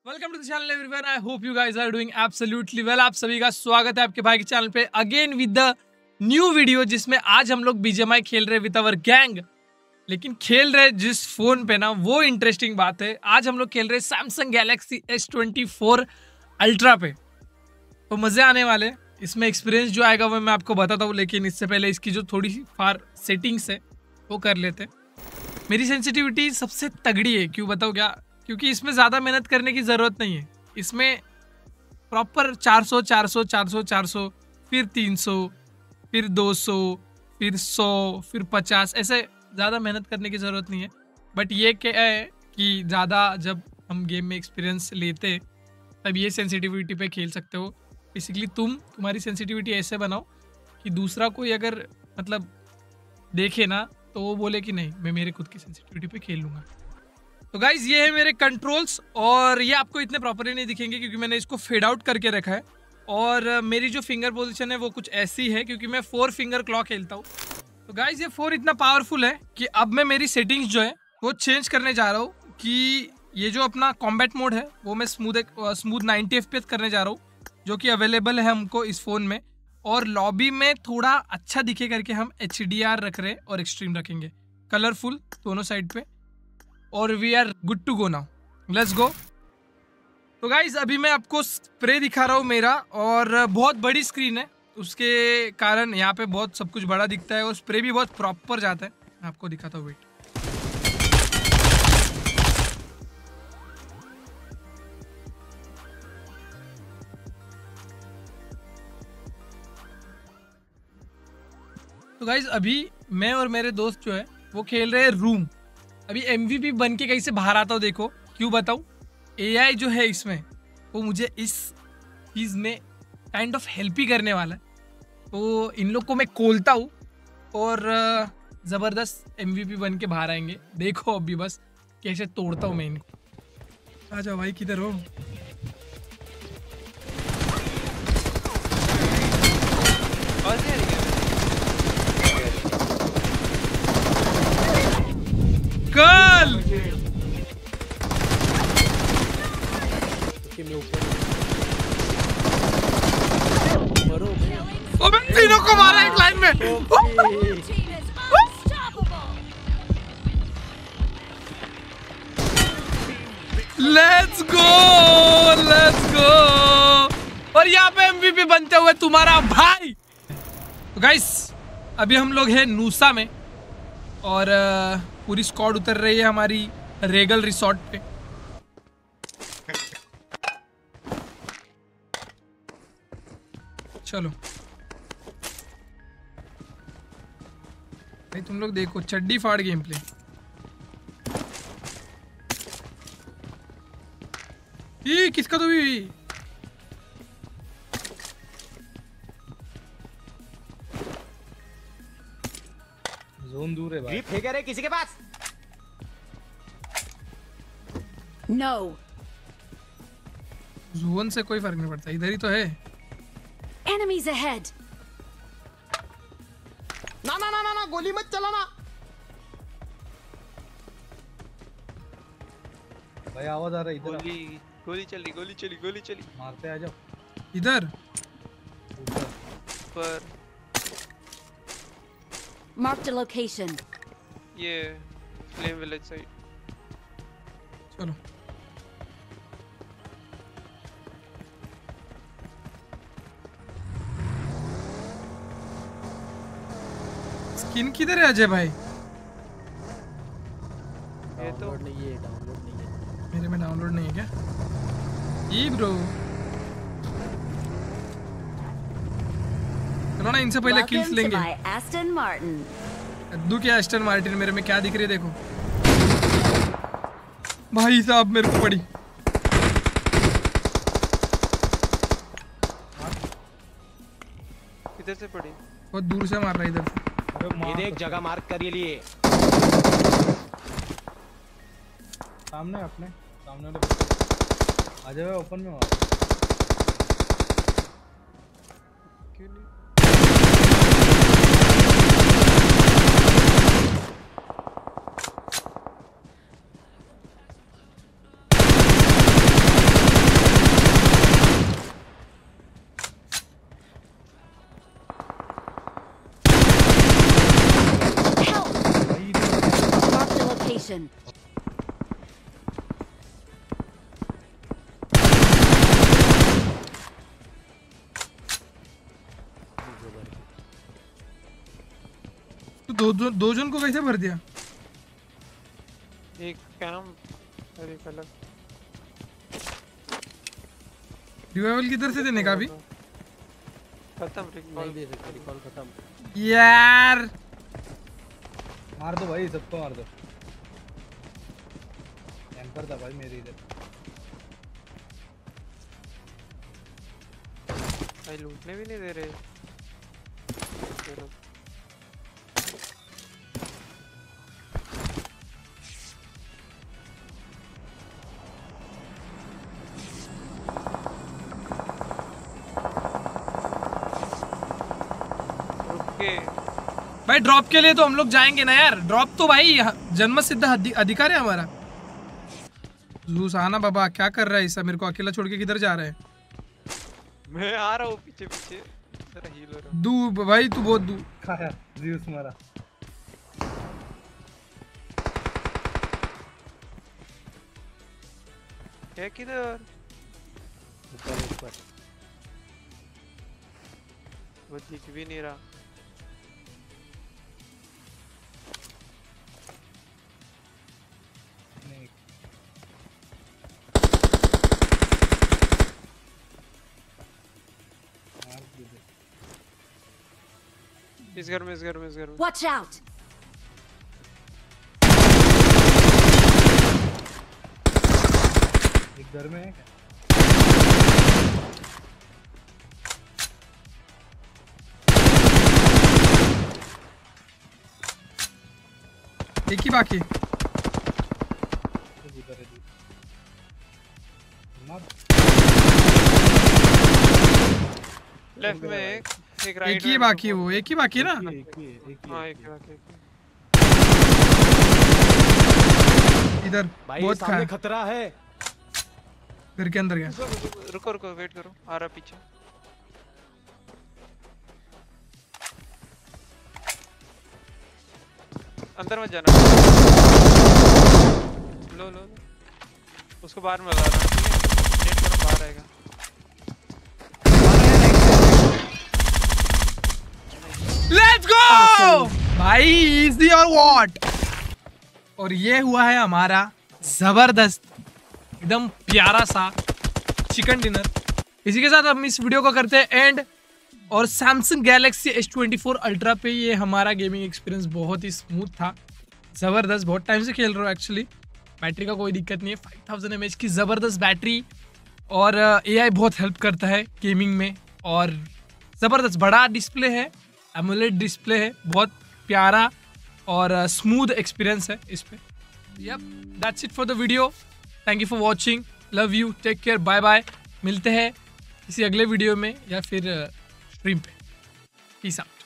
Welcome to the channel everyone. I hope you guys are doing absolutely well. आप सभी का स्वागत है आपके भाई के चैनल पे again with the new video, जिसमें आज हम लोग बीजीएमआई खेल रहे विद अवर गैंग। लेकिन खेल रहे जिस फोन पे ना, वो इंटरेस्टिंग बात है। आज हम लोग खेल रहे सैमसंग गैलेक्सी S24 अल्ट्रा पे, तो मजे आने वाले। इसमें एक्सपीरियंस जो आएगा वो मैं आपको बताता हूँ, लेकिन इससे पहले इसकी जो थोड़ी सी फार सेटिंग्स है वो कर लेते। मेरी सेंसिटिविटी सबसे तगड़ी है, क्यों बताओ क्या? क्योंकि इसमें ज़्यादा मेहनत करने की ज़रूरत नहीं है। इसमें प्रॉपर 400 400 400 400 फिर 300 फिर 200 फिर 100 फिर 50, ऐसे ज़्यादा मेहनत करने की ज़रूरत नहीं है। बट ये क्या है कि ज़्यादा जब हम गेम में एक्सपीरियंस लेते तब ये सेंसिटिविटी पे खेल सकते हो। बेसिकली तुम्हारी सेंसिटिविटी ऐसे बनाओ कि दूसरा कोई अगर मतलब देखे ना तो वो बोले कि नहीं, मैं मेरे खुद की सेंसिटिविटी पे खेल लूँगा। तो गाइज ये है मेरे कंट्रोल्स, और ये आपको इतने प्रॉपरली नहीं दिखेंगे क्योंकि मैंने इसको फेड आउट करके रखा है। और मेरी जो फिंगर पोजीशन है वो कुछ ऐसी है क्योंकि मैं 4 फिंगर क्लॉ खेलता हूँ। तो गाइज ये 4 इतना पावरफुल है कि अब मैं मेरी सेटिंग्स जो है वो चेंज करने जा रहा हूँ कि ये जो अपना कॉम्बैट मोड है वो मैं स्मूथ 90 FPS करने जा रहा हूँ, जो कि अवेलेबल है हमको इस फ़ोन में। और लॉबी में थोड़ा अच्छा दिखे करके हम HDR रख रहे हैं और एक्सट्रीम रखेंगे, कलरफुल दोनों साइड पे। और we are good to go now, let's go. तो गाइज अभी मैं आपको स्प्रे दिखा रहा हूँ मेरा, और बहुत बड़ी स्क्रीन है उसके कारण यहाँ पे बहुत सब कुछ बड़ा दिखता है और स्प्रे भी बहुत प्रॉपर जाता है। मैं आपको दिखाता हूँ, वेट। तो गाइज अभी मैं और मेरे दोस्त जो है वो खेल रहे हैं रूम। अभी MVP बन के कहीं से बाहर आता हूँ, देखो क्यों बताऊँ। AI जो है इसमें वो मुझे इस चीज़ में काइंड ऑफ हेल्प ही करने वाला है। तो इन लोग को मैं खोलता हूँ और ज़बरदस्त MVP बन के बाहर आएंगे। देखो अभी बस कैसे तोड़ता हूँ मैं इनको। आ जाओ भाई, किधर हो? कल तीनों को मारा एक लाइन में। Let's go, let's go. और यहाँ पे MVP बनते हुए तुम्हारा भाई। तो गाइस अभी हम लोग हैं नूसा में, और पूरी स्क्वाड उतर रही है हमारी रेगल रिसोर्ट पे। चलो भाई, तुम लोग देखो चड्डी फाड़ गेम प्ले। ये किसका तो भी जोन दूर है भाई। फिगर है किसी के पास? No. जोन से कोई फर्क नहीं पड़ता, इधर ही तो है। Enemies ahead. ना ना ना ना ना, गोली मत चलाना भाई। आवाज आ रहा है इधर। गोली चली। मारते आ जाओ इधर पर Marked a location. ये फ्लेम विलेज साइड। चलो स्किन किधर है अजय भाई? ये तो डाउनलोड नहीं है। मेरे में डाउनलोड नहीं है क्या? ई ब्रो, चलो ना इनसे पहले किल्स Welcome to लेंगे। my Aston Martin. अद्दू क्या एस्टन मार्टिन, मेरे में क्या दिख रही है देखो भाई साहब। मेरे को पड़ी किधर से पड़ी? बहुत दूर से मार रहा है इधर से। ये देख, जगह मार्क कर ये लिए। सामने अपने सामने आ जाओ, ओपन में मार। क्यों नहीं? दो जन को कैसे भर दिया? एक कैम और एक अलग। रिवाइवल किधर से देने का अभी? खत्म रिकॉल। नहीं दे सकते, रिकॉल खत्म। यार मार दो भाई, सबको मार दो। कैंपर था भाई मेरे इधर। भाई लूटने भी नहीं दे रहे। चलो रुक के भाई ड्रॉप के लिए तो हम लोग जाएंगे ना यार। ड्रॉप तो भाई जन्म सिद्ध अधिकार है हमारा। लूस आना बाबा, क्या कर रहा है ऐसा? मेरे को अकेला छोड़ के किधर जा रहा है? मैं आ रहा हूँ पीछे पीछे। जरा हील हो रहा हूँ। दूर भाई, तू बहुत दूर। खाया ज़्यूस मारा। है किधर? ऊपर ऊपर। वो दिख भी नहीं रहा। नहीं मार दीजिए। इस घर में, इस घर में, इस घर में। Watch out! एक घर में है क्या? एक ही बाकी। उधर है दूर। मार। लेफ्ट में एक राइट एक ही बाकी है वो, एक ही बाकी है ना? एक ही हाँ एक ही बाकी। इधर भाई बहुत सामने खाया। खतरा है। घर के अंदर गया। रुको रुको वेट करो, आ रहा पीछे। अंदर मत जाना। लो लो लो, उसको बाहर में लगा रहा हूं, ठीक है? नेट करो, बाहर आएगा। लेट्स गो भाई, इजी और व्हाट। और ये हुआ है हमारा जबरदस्त एकदम प्यारा सा चिकन डिनर। इसी के साथ हम इस वीडियो को करते हैं एंड। और सैमसंग गैलेक्सी S24 अल्ट्रा पे ये हमारा गेमिंग एक्सपीरियंस बहुत ही स्मूथ था, ज़बरदस्त। बहुत टाइम से खेल रहा हूँ एक्चुअली। बैटरी का कोई दिक्कत नहीं है, 5000 mAh की ज़बरदस्त बैटरी। और AI बहुत हेल्प करता है गेमिंग में। और ज़बरदस्त बड़ा डिस्प्ले है, एमोलेड डिस्प्ले है, बहुत प्यारा और स्मूथ एक्सपीरियंस है इस पे। Yup, that's it for the video. Thank you for watching, love you, take care, bye bye. मिलते हैं किसी अगले वीडियो में या फिर स्ट्रीम पे। Peace out.